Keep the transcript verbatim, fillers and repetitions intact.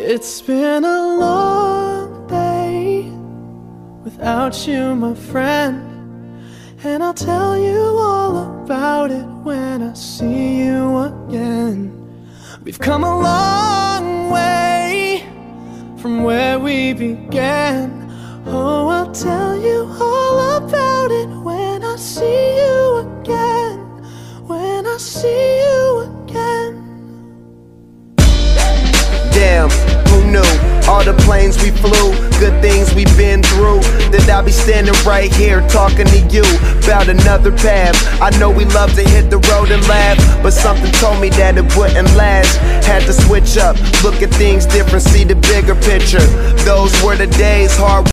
It's been a long day without you, my friend, and I'll tell you all about it when I see you again. We've come a long way from where we began. Oh, I'll tell you all about it when I see you again. When I see you again. Damn, who knew? All the planes we flew, good things we've been through, that I'll be standing right here talking to you about another path. I know we love to hit the road and laugh, but something told me that it wouldn't last. Had to switch up, look at things different, see the bigger picture. Those were the days, hard